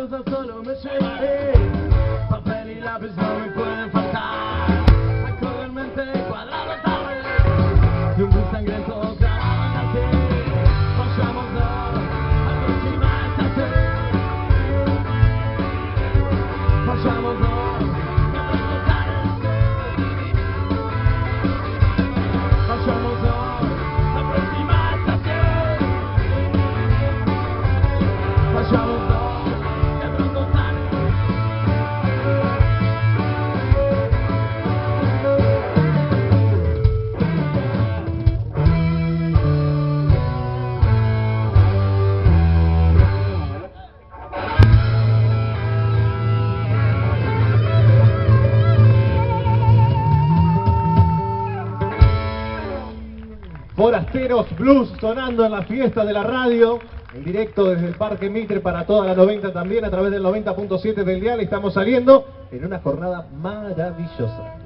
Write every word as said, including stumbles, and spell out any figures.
cosa solo me lleva, eh. Papel y lápiz no me pueden faltar. Saco de mente cuadrado tarde de un bus sangriento clavándote. Vayamos a la próxima estación. Vayamos a Forasteros Blues sonando en la fiesta de la radio, en directo desde el Parque Mitre para toda la noventa también a través del noventa punto siete del dial. Estamos saliendo en una jornada maravillosa.